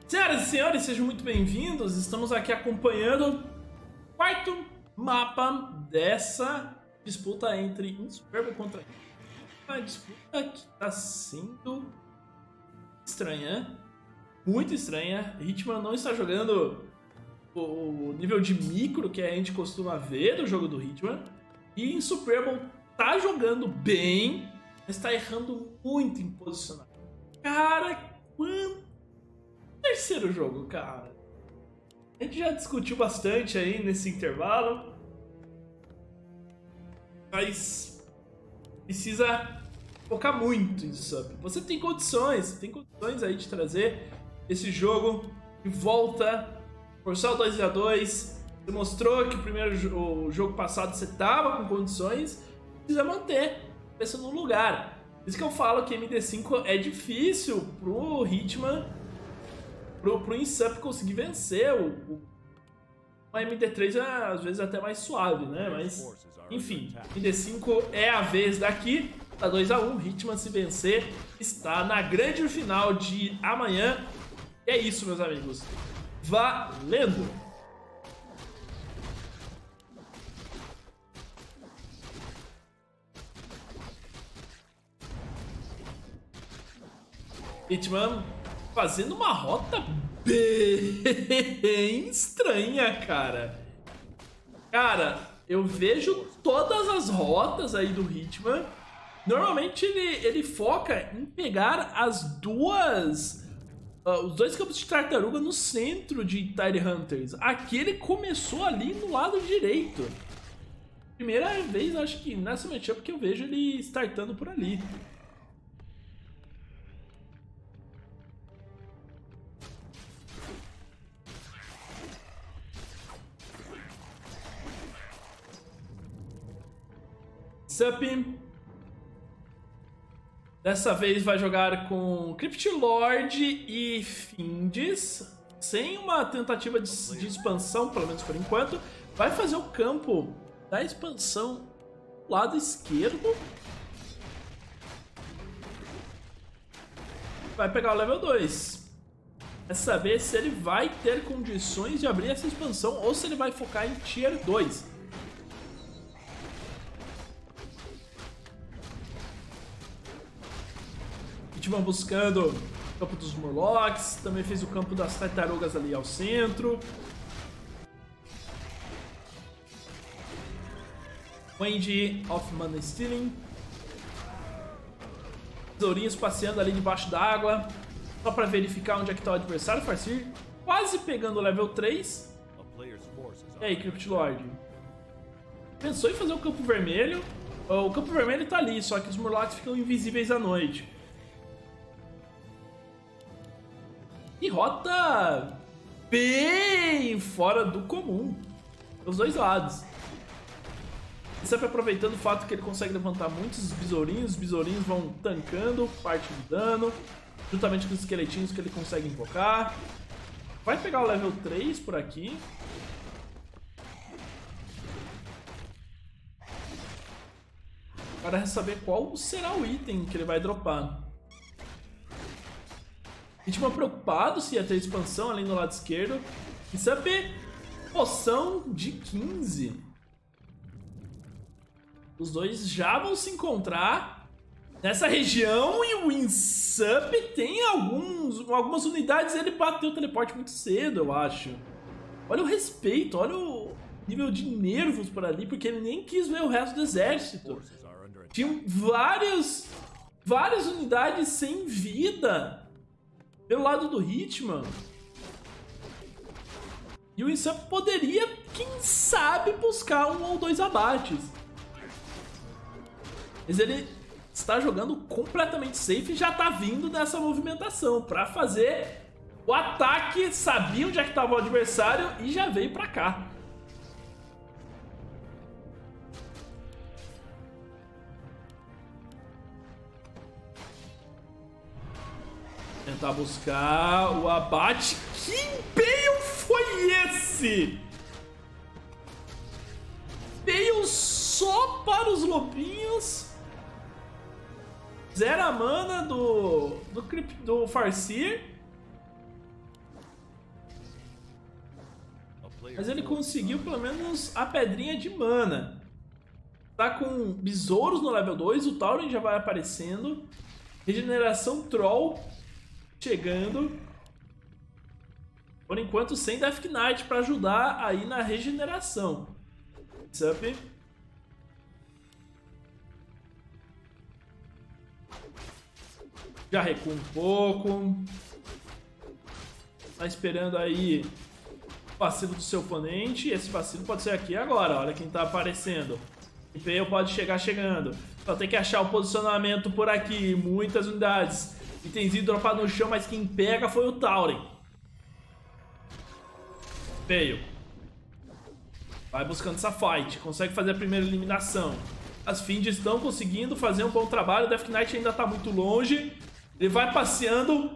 Senhoras e senhores, sejam muito bem-vindos. Estamos aqui acompanhando o quarto mapa dessa disputa entre Insuperable contra uma disputa que está sendo estranha, muito estranha. Hitman não está jogando o nível de micro que a gente costuma ver do jogo do Hitman, e Insuperable tá jogando bem, mas está errando muito em posicionamento. Cara, terceiro jogo, cara. A gente já discutiu bastante aí nesse intervalo, mas precisa focar muito em sub. Você tem condições aí de trazer esse jogo de volta, forçar o 2x2. Você mostrou que o jogo passado você tava com condições, precisa manter isso no lugar. Por isso que eu falo que MD5 é difícil pro Hitman, pro Insup conseguir vencer. O MD3 é às vezes até mais suave, né? Mas, enfim, MD5 é a vez daqui. Tá 2x1, Hitman se vencer está na grande final de amanhã. E é isso, meus amigos. Valendo! Hitman fazendo uma rota bem estranha, cara. Cara, eu vejo todas as rotas aí do Hitman. Normalmente ele foca em pegar os dois campos de tartaruga no centro de Tide Hunters. Aqui ele começou ali no lado direito. Primeira vez, acho que nessa matchup que eu vejo ele startando por ali. Sup. Dessa vez vai jogar com Crypt Lord e Fiendish, sem uma tentativa de expansão, pelo menos por enquanto. Vai fazer o campo da expansão do lado esquerdo. Vai pegar o level 2. É saber se ele vai ter condições de abrir essa expansão ou se ele vai focar em Tier 2. Vão buscando o campo dos Murlocs, também fez o campo das tartarugas ali ao centro. Wendy of Mana Stealing. Tesourinhos passeando ali debaixo d'água, só para verificar onde é que tá o adversário. Farseer quase pegando o level 3. E aí, Crypt Lord? Pensou em fazer o campo vermelho. O campo vermelho tá ali, só que os Murlocs ficam invisíveis à noite. E rota bem fora do comum, dos dois lados. Sempre aproveitando o fato que ele consegue levantar muitos besourinhos. Os besourinhos vão tancando parte do dano, juntamente com os esqueletinhos que ele consegue invocar. Vai pegar o level 3 por aqui. Agora é saber qual será o item que ele vai dropar. Hitman preocupado se ia ter expansão ali no lado esquerdo. E sabe, poção de 15. Os dois já vão se encontrar nessa região. E o Insup tem algumas unidades. Ele bateu o teleporte muito cedo, eu acho. Olha o respeito, olha o nível de nervos por ali, porque ele nem quis ver o resto do exército. Tinham várias unidades sem vida pelo lado do Hitman. E o Insup poderia, quem sabe, buscar um ou dois abates. Mas ele está jogando completamente safe e já está vindo nessa movimentação para fazer o ataque. Sabia onde é que estava o adversário e já veio para cá. Tentar buscar o abate. Que empenho foi esse? Veio só para os lobinhos. Zero a mana do Farseer. Mas ele conseguiu pelo menos a pedrinha de mana. Tá com besouros no level 2, o Tauren já vai aparecendo. Regeneração Troll chegando. Por enquanto sem Death Knight para ajudar aí na regeneração. Sup. Já recua um pouco. Tá esperando aí o vacilo do seu oponente. Esse vacilo pode ser aqui agora. Olha quem tá aparecendo. O Impale pode chegar chegando. Só tem que achar o posicionamento por aqui. Muitas unidades. Itens dropados no chão, mas quem pega foi o Tauren. Impale. Vai buscando essa fight. Consegue fazer a primeira eliminação. As Fiends estão conseguindo fazer um bom trabalho. O Death Knight ainda tá muito longe. Ele vai passeando.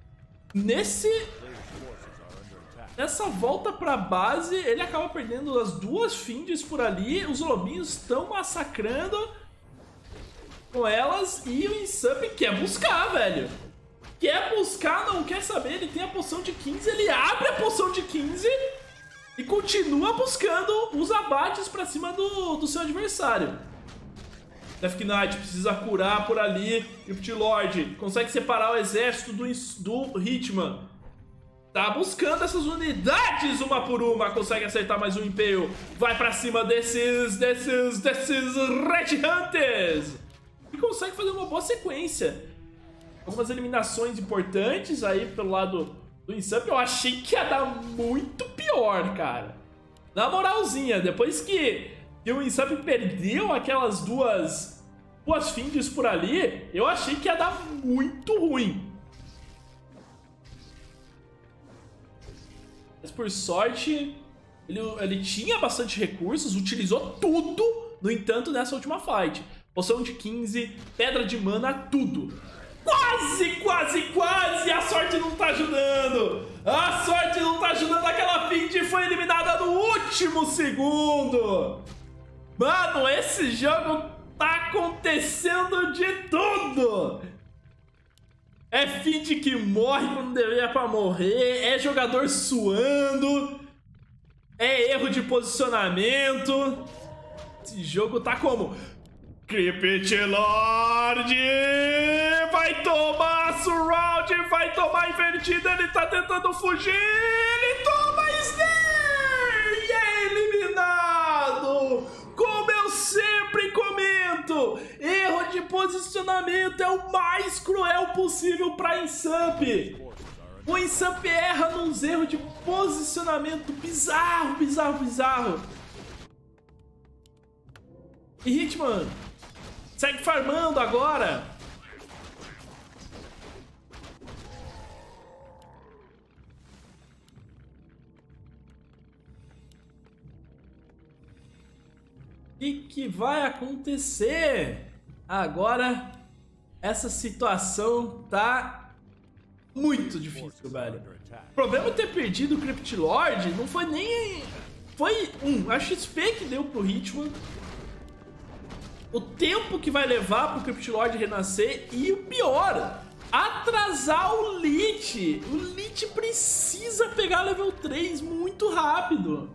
Nessa volta pra base, ele acaba perdendo as duas Fiends por ali. Os lobinhos estão massacrando com elas. E o Insup quer buscar, velho. Quer buscar, não quer saber. Ele tem a poção de 15, ele abre a poção de 15 e continua buscando os abates pra cima do seu adversário. Death Knight precisa curar por ali. Crypt Lord consegue separar o exército do Hitman. Tá buscando essas unidades uma por uma. Consegue acertar mais um Impale. Vai pra cima desses Red Hunters. E consegue fazer uma boa sequência. Algumas eliminações importantes aí pelo lado do Insup. Eu achei que ia dar muito pior, cara. Na moralzinha, depois que o Insup perdeu aquelas duas Fiends por ali, eu achei que ia dar muito ruim. Mas por sorte, ele tinha bastante recursos, utilizou tudo, no entanto, nessa última fight. Poção de 15, pedra de mana, tudo. Quase! A sorte não tá ajudando! A sorte não tá ajudando, aquela Fiend foi eliminada no último segundo! Mano, esse jogo tá acontecendo de tudo! É Fiend que morre quando deveria pra morrer, é jogador suando, é erro de posicionamento. Esse jogo tá como? Crypt Lord vai tomar surround, vai tomar invertida, ele tá tentando fugir, ele toma snare e é eliminado! Como eu sempre comento, erro de posicionamento é o mais cruel possível para Insup. O Insup erra nos erros de posicionamento bizarro. E Hitman segue farmando agora. O que vai acontecer? Agora, essa situação tá muito difícil, velho. O problema de ter perdido o Crypt Lord não foi nem... Foi a XP que deu pro Hitman. O tempo que vai levar pro Crypt Lord renascer. E o pior, atrasar o Lich. O Lich precisa pegar level 3 muito rápido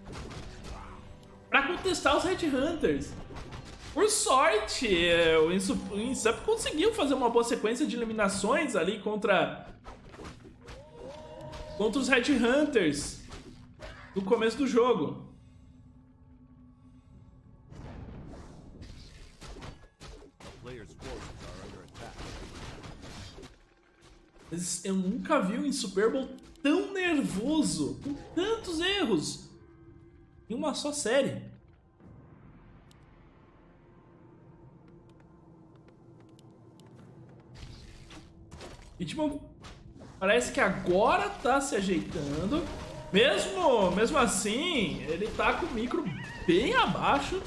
pra contestar os Red Hunters. Por sorte, o Insup conseguiu fazer uma boa sequência de eliminações ali contra os Red Hunters no começo do jogo. Mas eu nunca vi um Insuperable tão nervoso, com tantos erros em uma só série. E tipo, parece que agora tá se ajeitando. Mesmo assim, ele tá com o micro bem abaixo.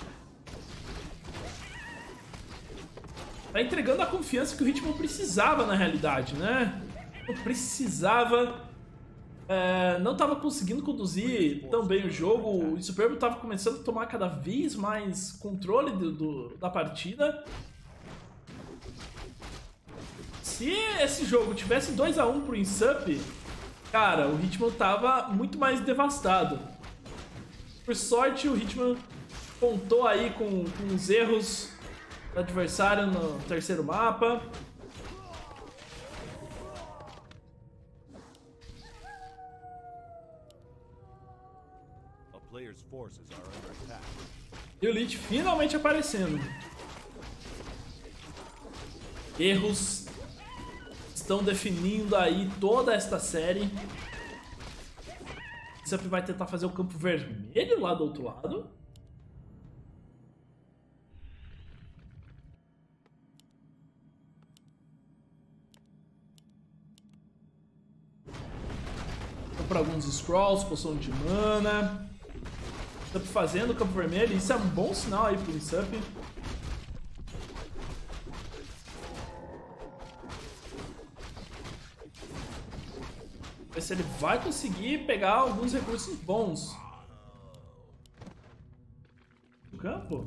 Tá entregando a confiança que o Hitman precisava na realidade, né? Não precisava... não tava conseguindo conduzir tão bem o jogo. O Insuperable tava começando a tomar cada vez mais controle da partida. Se esse jogo tivesse 2 a 1 pro Insup, cara, o Hitman tava muito mais devastado. Por sorte, o Hitman contou aí com os erros do adversário no terceiro mapa. E o Lich finalmente aparecendo. Erros estão definindo aí toda esta série. Sempre vai tentar fazer o campo vermelho lá do outro lado. Comprar alguns scrolls, poção de mana. Sempre fazendo o campo vermelho. Isso é um bom sinal aí pro Insup. Ver se ele vai conseguir pegar alguns recursos bons. No campo?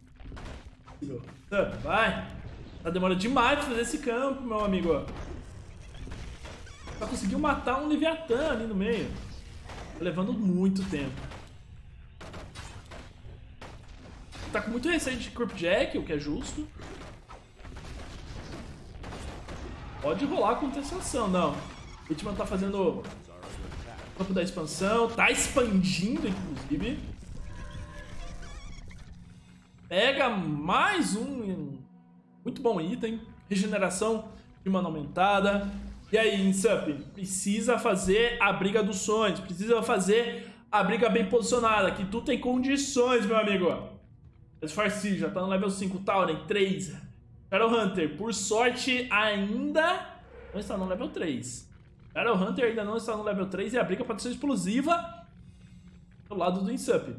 Vai! Tá demorando demais pra fazer esse campo, meu amigo. Só conseguiu matar um Leviatã ali no meio. Tá levando muito tempo. Tá com muito receio de Cryptjack, o que é justo. Pode rolar a contestação, não. O Hitman tá fazendo o campo da expansão, tá expandindo, inclusive. Pega mais um muito bom item, regeneração de mana aumentada. E aí, Insup, precisa fazer a briga dos sonhos, precisa fazer a briga bem posicionada, que tu tem condições, meu amigo. Esfarci, já tá no level 5, Tauren, 3. Shadowhunter, por sorte, ainda não está no level 3. Shadowhunter ainda não está no level 3 e a briga pode ser explosiva do lado do Insup.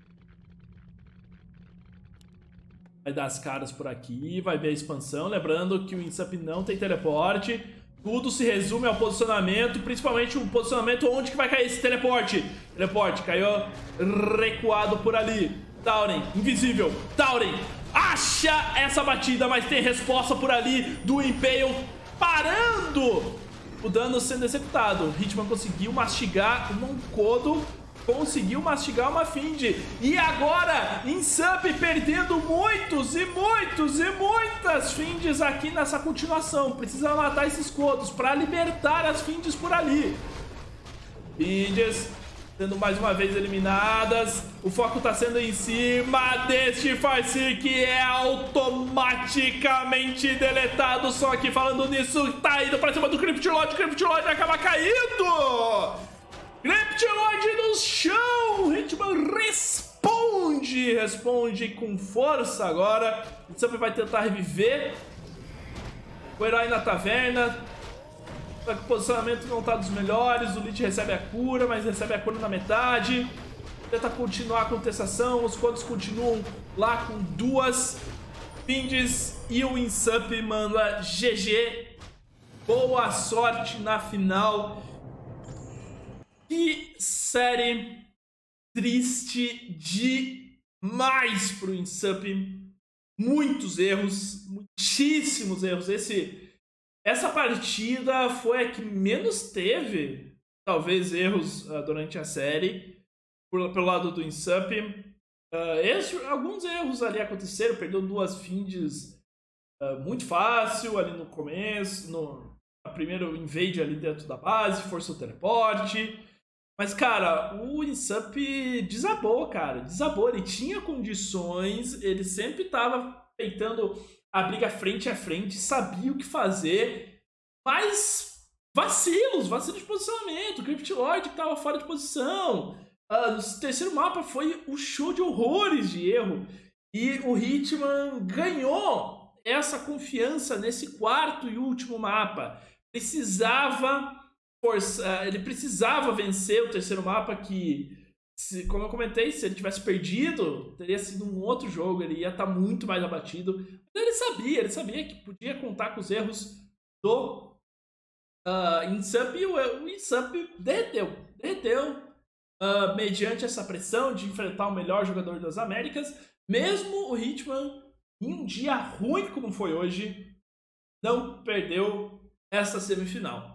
Vai dar as caras por aqui, vai ver a expansão. Lembrando que o Insup não tem teleporte. Tudo se resume ao posicionamento, principalmente o posicionamento onde que vai cair esse teleporte. Teleporte, caiu recuado por ali. Tauren, invisível. Tauren, acha essa batida, mas tem resposta por ali do Impale parando o dano sendo executado. Hitman conseguiu mastigar um Kodo, conseguiu mastigar uma Find. E agora, Insup perdendo muitos e muitas Finds aqui nessa continuação. Precisa matar esses Kodos para libertar as Finds por ali. Finds sendo mais uma vez eliminadas. O foco tá sendo em cima deste Farseer, que é automaticamente deletado. Só que falando nisso, tá indo pra cima do Cryptlord. Cryptlord acaba caindo. Cryptlord no chão. Hitman responde com força agora. O Insup vai tentar reviver o herói na taverna. Só que o posicionamento não tá dos melhores. O Lich recebe a cura, mas recebe a cura na metade. Tenta continuar a contestação. Os Kodos continuam lá com 2 Finds. E o Insup manda GG. Boa sorte na final. Que série triste demais pro Insup. Muitos erros. Muitíssimos erros. Essa partida foi a que menos teve, talvez, erros durante a série, pelo lado do Insup. Alguns erros ali aconteceram, perdeu 2 Finds muito fácil ali no começo, no primeiro invade ali dentro da base, forçou o teleporte. Mas, cara, o Insup desabou, cara, desabou. Ele tinha condições, ele sempre tava tentando a briga frente a frente, sabia o que fazer, mas vacilos de posicionamento. O Cryptlord que estava fora de posição. No terceiro mapa foi um show de horrores de erro. E o Hitman ganhou essa confiança nesse quarto e último mapa. Ele precisava vencer o terceiro mapa, que, como eu comentei, se ele tivesse perdido, teria sido um outro jogo, ele ia estar muito mais abatido. Mas ele sabia que podia contar com os erros do Insup, e o Insup derreteu mediante essa pressão de enfrentar o melhor jogador das Américas. Mesmo o Hitman, em um dia ruim como foi hoje, não perdeu essa semifinal.